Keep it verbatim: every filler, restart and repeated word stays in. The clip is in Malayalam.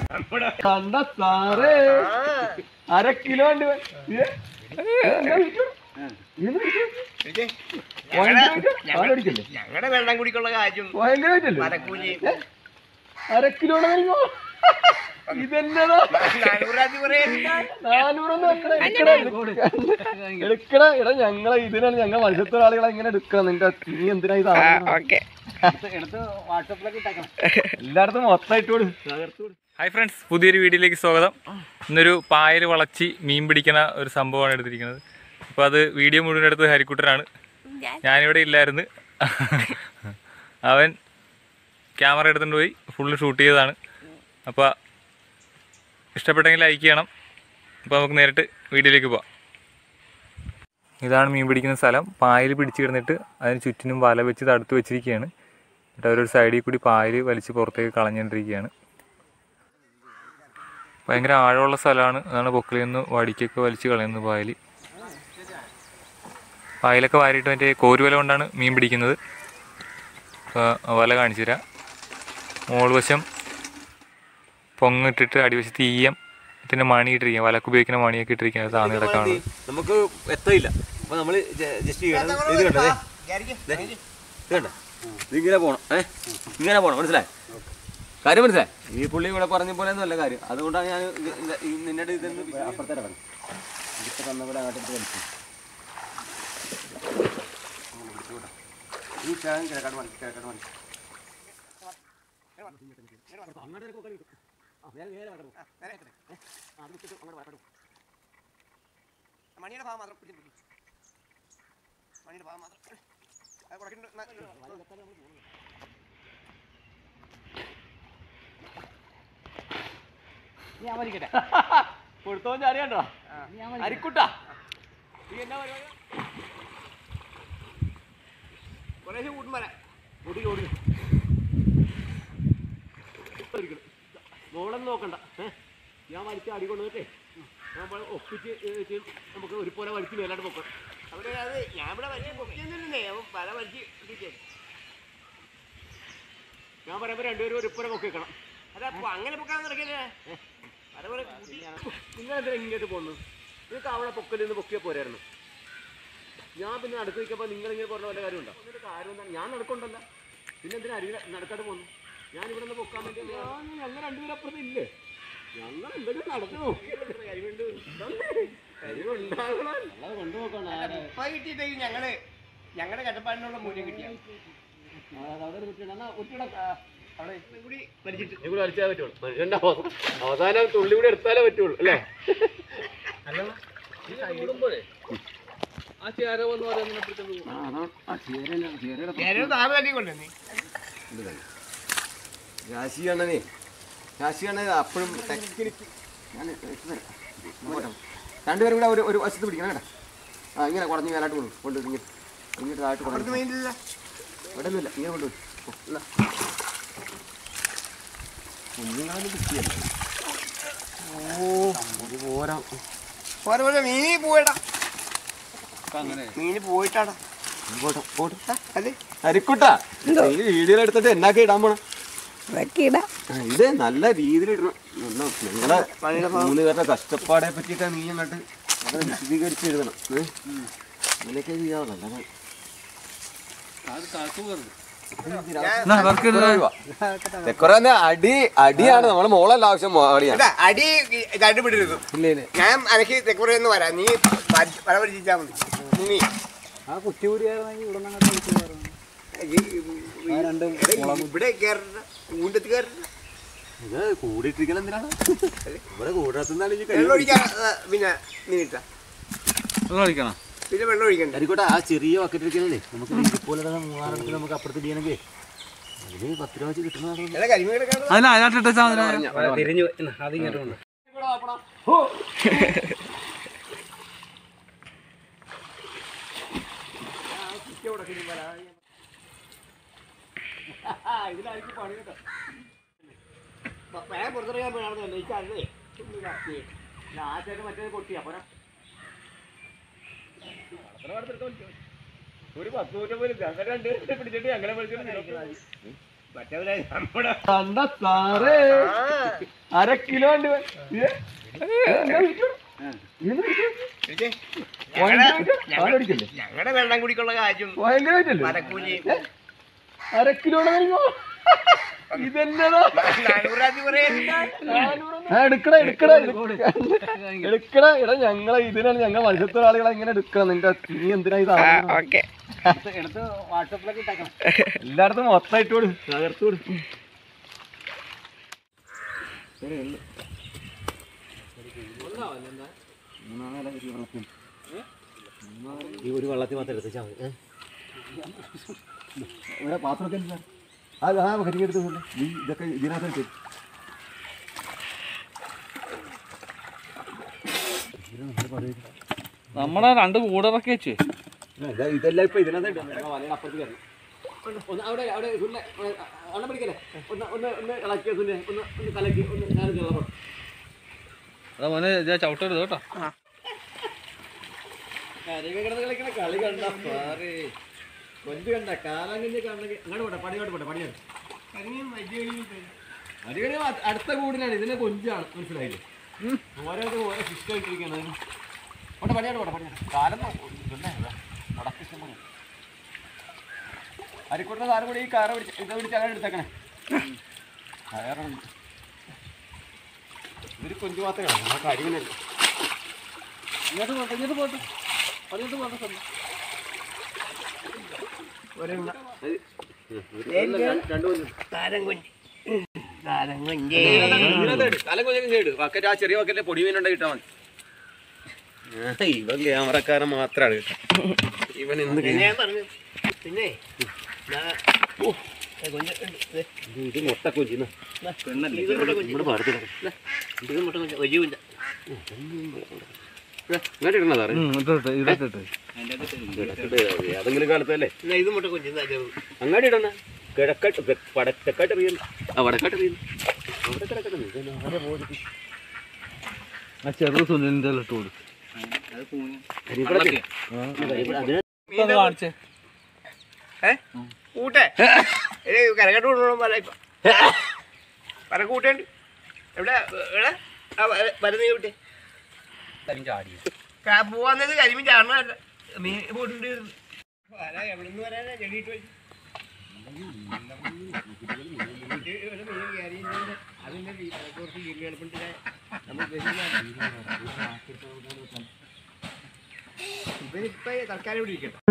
കണ്ട സാറേ അര കിലോ ഉണ്ട്. ഞങ്ങളുടെ വെള്ളം കുടിക്കുള്ള കാര്യം അര കിലോ ഇതെന്നതാ എടുക്കണ ഇട ഞങ്ങളെ ഇതിനാണ് ഞങ്ങൾ മത്സ്യത്തൊഴിലാളികളെ ഇങ്ങനെ എടുക്കണം. നിന്റെ നീ എന്തിനാ ഇത് എല്ലായിടത്തും മൊത്തമായിട്ട്. ഹായ് ഫ്രണ്ട്സ്, പുതിയൊരു വീഡിയോയിലേക്ക് സ്വാഗതം. ഇന്നൊരു പായൽ വളച്ചി മീൻ പിടിക്കുന്ന ഒരു സംഭവമാണ് എടുത്തിരിക്കുന്നത്. അപ്പോൾ അത് വീഡിയോ മുഴുവൻ എടുത്തത് ഹരിക്കുട്ടനാണ്. ഞാനിവിടെ ഇല്ലായിരുന്നു. അവൻ ക്യാമറ എടുത്തുകൊണ്ട് പോയി ഫുള്ള് ഷൂട്ട് ചെയ്തതാണ്. അപ്പോൾ ഇഷ്ടപ്പെട്ടെങ്കിൽ ലൈക്ക് ചെയ്യണം. അപ്പോൾ നമുക്ക് നേരിട്ട് വീഡിയോയിലേക്ക് പോവാം. ഇതാണ് മീൻ പിടിക്കുന്ന സ്ഥലം. പായൽ പിടിച്ച് കിടന്നിട്ട് അതിന് ചുറ്റിനും വല വെച്ച് തടുത്ത് വെച്ചിരിക്കുകയാണ്. എന്നിട്ട് അവരൊരു സൈഡിൽ കൂടി പായൽ വലിച്ച് പുറത്തേക്ക് കളഞ്ഞുകൊണ്ടിരിക്കുകയാണ്. ഭയങ്കര ആഴമുള്ള സ്ഥലമാണ്. അതാണ് പൊക്കിളിൽ നിന്ന് വടിക്കൊക്കെ വലിച്ച് കളയുന്നത് പായൽ. പായലൊക്കെ വാരിയിട്ട് മറ്റേ കോരുവല കൊണ്ടാണ് മീൻ പിടിക്കുന്നത്. അപ്പോൾ വല കാണിച്ചു തരാം. മോൾവശം പൊങ്ങിട്ടിട്ട് അടിവശത്ത് ഈയം പിന്നെ മണി ഇട്ടിരിക്കുക, വലക്ക് ഉപയോഗിക്കുന്ന മണിയൊക്കെ ഇട്ടിരിക്കുന്നത് താന്ന് കിടക്കാണ്. നമുക്ക് എത്തയില്ല. അപ്പൊ നമ്മള് ജസ്റ്റ് ഇത് കണ്ടേ, ഇത് കണ്ട ഇതിങ്ങനെ പോണം. ഏഹ് ഇങ്ങനെ പോണം. മനസ്സിലായി കാര്യം? മനസ്സിലായി? ഈ പുള്ളി ഇവിടെ പറഞ്ഞ പോലെ ഒന്നും അല്ല കാര്യം. അതുകൊണ്ടാണ് ഞാൻ നിന്നോട് ഇതെന്ന് അപ്പുറത്തെ പറഞ്ഞു ഇപ്പൊ തന്നവിടെ അങ്ങോട്ട് കളിച്ചു. ഈ ചാൻ കിഴക്കാട് മണി കിഴക്കാട് മണി മണിയുടെ ഭാഗം മാത്രം മണിയുടെ ഭാഗം മാത്രം ഞാൻ വലിക്കട്ടെ. കൊടുത്തോ ചാടിയാണ്ടോ അരിക്കുട്ടാ. എന്നാ പരിപാടി? കുറേശ്ശെ കൂട്ടും വരാം. ഓടി ഓടി മോളൊന്നും നോക്കണ്ട. ഏഹ് ഞാൻ വലിച്ച് അടി കൊണ്ടുവന്നിട്ടേ നമ്മൾ ഒപ്പിച്ച് നമുക്ക് ഒരുപോലെ വലിച്ച് മേലാണ്ട് പൊക്കണം. അവിടെ അത് ഞാൻ ഇവിടെ വലിയ പൊക്കിയൊന്നുമില്ലേ, പല വലിച്ച് ഇടിച്ചേ. ഞാൻ പറയുമ്പോൾ രണ്ടുപേരും ഒരുപോലെ പൊക്കി വെക്കണം. അതപ്പോ അങ്ങനെ പൊക്കാൻ നടക്കില്ലേ? അതേപോലെ നിങ്ങളെന്തിനാ ഇങ്ങോട്ട് പോകുന്നു? നിങ്ങൾക്ക് അവിടെ പൊക്കലിൽ നിന്ന് പൊക്കിയാൽ പോരായിരുന്നു. ഞാൻ പിന്നെ നടക്ക് നിൽക്കുമ്പോൾ നിങ്ങളിങ്ങനെ പറഞ്ഞ വല്ല കാര്യമുണ്ടോ? ഒരു കാര്യം എന്താണ്? ഞാൻ നടക്കൊണ്ടല്ല, പിന്നെ എന്തിനാ അരി നടക്കാതെ പോകുന്നു? ഞാൻ ഇവിടെ നിന്ന് പൊക്കാൻ വേണ്ടി ഞങ്ങൾ രണ്ടുപേരും അപ്പുറത്ത് ഇല്ലേ? ഞങ്ങൾ എന്തെങ്കിലും നടന്നു ഇപ്പൊ കിട്ടിയിട്ടെങ്കിൽ ഞങ്ങള് ഞങ്ങളുടെ കട്ടപ്പാടിനുള്ള മൂല്യം കിട്ടിയ കൂടി വലിച്ചിട്ട് കൂടി വലിച്ചാലേ പറ്റുള്ളൂ. മനുഷ്യന്റെ അവസാനം തുള്ളി കൂടി എടുത്താലേ പറ്റുള്ളൂ അല്ലേ? ആ ചേര വന്ന് രാശിയാണേ രാശിയാണ് അപ്പോഴും ടെക്നിക്ക്. ഞാൻ രണ്ടുപേരും കൂടെ ഒരു ഒരു വശത്ത് പിടിക്കണം കേട്ടോ. ആ ഇങ്ങനെ കുറഞ്ഞ് മേലാട്ട് കൊണ്ടു കൊണ്ട് ഇങ്ങോട്ട് ഇങ്ങോട്ട് താഴ്ത്ത് ഇവിടെ ഒന്നുമില്ല. ഇങ്ങനെ കൊണ്ടുപോയി കുഞ്ഞുങ്ങളൊന്നും കിട്ടിയല്ല. ഓ ഓരോ മീനി പോയിട്ടാ മീന് പോയിട്ടാടാ അരിക്കുട്ടാ. ഈ വീഡിയോ എടുത്തിട്ട് എന്നാക്കി ഇടാൻ പോണ ഇത് നല്ല രീതിയിൽ ഇടണം. നിങ്ങളെ മൂന്ന് പേരുടെ കഷ്ടപ്പാടെ പറ്റിയിട്ട് നീ അങ്ങോട്ട് അത് വിശദീകരിച്ച് എഴുതണം. അങ്ങനെയൊക്കെ ചെയ്യാമല്ലോ. അടി അടിയാണ് നമ്മളെ മോളല്ല ആവശ്യം. അടി കണ്ടുപിടിരുന്നു. ഞാൻ അനക്ക് തെക്കുറയെന്ന് വരാം. നീ പല പഠിച്ചാ മതി. നീ ആ കുറ്റിപൂരിയായിരുന്നെങ്കിൽ ഇവിടെ കയറണ്ട, കൂണ്ടത്ത് കയറണ്ട. ഇത് കൂടിയിട്ടിരിക്കണം എന്തിനാണ്? ഇവിടെ കൂടത്തുനിന്നാണ് വെള്ളം ഒഴിക്കാൻ. പിന്നെ നീ ഇട്ടാ വെള്ളം ഒഴിക്കണം. പിന്നെ വെള്ളം ഒഴിക്കണ്ട. ആയിക്കോട്ടെ. ആ ചെറിയ ബക്കറ്റ് ഇരിക്കണല്ലേ നമുക്ക് ഇതുപോലെ മൂന്നാറെടുത്ത് നമുക്ക് അപ്പുറത്ത് ഇടിയണമെങ്കിൽ അതിന് പത്ത് രൂപ വെച്ച് കിട്ടുന്നതാണ്. തിരിഞ്ഞു അതിങ്ങോട്ട് ഇതിലായിരിക്കും പണി കേട്ടോ. പുറത്തിറങ്ങാൻ പോയാണെന്നല്ലേ എനിക്കല്ലേ ആ ചേട്ടൻ മറ്റേ പൊട്ടിയാ പോരാ. ഒരു പത്ത് നൂറ്റം പോലും അങ്ങനെ രണ്ടുപേരെ പിടിച്ചിട്ട് അങ്ങനെ വിളിച്ചിട്ട് മറ്റവരെ നമ്മുടെ കണ്ട സാറേ അര കിലോ ഉണ്ട് ഞങ്ങളുടെ വെള്ളം കുടിക്കുള്ള കാര്യം മലക്കൂലി അര കിലോ ഇതെന്നടാ എടുക്കട എടുക്കട എടുക്കട എടാ ഞങ്ങളെ ഇതിനാണ് ഞങ്ങൾ മത്സ്യത്തൊഴിലാളികളെ ഇങ്ങനെ എടുക്കണം നിന്റെ നീ എന്തിനാ ഇത് എടുത്ത് വാട്സപ്പിലൊക്കെ ഇട്ടേക്കണം എല്ലായിടത്തും മൊത്തമായിട്ട് കൊടു തകർത്ത് കൊടു ഈ ഒരു വെള്ളത്തിൽ മാത്രം എടുത്താൽ മതി ഇവിടെ പാത്രമൊക്കെ അത് ആ കരിയെടുത്ത് നീ ഇതൊക്കെ ഇതിനകത്ത് നമ്മളെ രണ്ട് കൂടറൊക്കെ വെച്ച് ഇതെല്ലാം ഇപ്പൊ ഇതിനകത്ത് അപ്പുറത്ത് കയറി ഒന്ന് അവിടെ അവിടെ അവിടെ പിടിക്കല്ലേ ഒന്ന് ഒന്ന് ഒന്ന് ഇളക്കിയ ഒന്ന് ഒന്ന് കലക്കി ഒന്ന് ഞാൻ വെള്ളം അതാ മോനെ ചവിട്ടരുത് കേട്ടോ കിടന്ന് കളിക്കണ കളി കണ്ട സാറേ കൊഞ്ച് കണ്ട കാലം കഞ്ഞ് കണ്ടെങ്കിൽ അങ്ങോട്ട് പോട്ടെ പണിയോട്ട് പോട്ടെ പണിയാണ് അടിക്കടി അടുത്ത കൂടിലാണ് ഇതിനെ കൊഞ്ചാണ് മനസ്സിലായില്ലേ ഓരോരുത്തർ ഓരോ സിസ്റ്റം ഇട്ടിരിക്കുകയാണ് പോട്ടെ പണിയോട്ട് പോട്ടെ പണിയാണ് കാലം മുടക്കിഷ്ടം പോലെ അരിക്കൂട്ടിന് സാറ് കൂടി ഈ കാറ പിടിച്ച് ഇത് പിടിച്ച് അങ്ങനെ എടുത്തേക്കണേ കയറുണ്ട് ഇതൊരു കൊഞ്ച് മാത്രമേ കാണും നമുക്ക് അരിവിനല്ല ഇങ്ങോട്ട് പോട്ടെ ഇങ്ങോട്ട് പോട്ടെ പണിയോട്ട് പോട്ടെ സ്വന്തം ആ ചെറിയ വക്കല്ലേ പൊടി മീനുണ്ടെ കിട്ടാൻ മതി ഇവൻ ക്യാമറക്കാരൻ മാത്രമാണ് കേട്ടോ ഇവൻ എന്ത് ഞാൻ പറഞ്ഞു പിന്നെ ഇത് മുട്ട കൊഞ്ചിന്ന ഇങ്ങോട്ട് ഇടണ സാറേ ഏതെങ്കിലും കാലത്തല്ലേ ഇത് മുട്ട കൊഞ്ചിന്ന് അങ്ങോട്ട് ഇടണ കിഴക്കാട്ട് വടക്കാട്ട് എറിയുന്നു ആ വടക്കാട്ട് എറിയുന്നു അവിടെ കിടക്കട്ടെ ആരെ പോകും ആ ചെറു സുനിലിന്റെ ഇട്ട് കൊടുക്കും കാണിച്ചേ കൂട്ടെ കരകട്ട് കൊണ്ടുപോകണം പല ഇപ്പൊ പല കൂട്ടുണ്ട് എവിടെ എവിടെ ആ വരുന്ന കൂട്ടെ പോവാന്നത് കരിമീൻ ചാടണല്ല മീൻ പോയിട്ടുണ്ട് വര എവിടെ നിന്ന് വരാനാ ചെടിയിട്ട് വെച്ച് അതിന്റെ കുറച്ച് വീട് എളുപ്പത്തിലെ ഇവരിപ്പോ തൽക്കാലം ഇവിടെ ഇരിക്കട്ടെ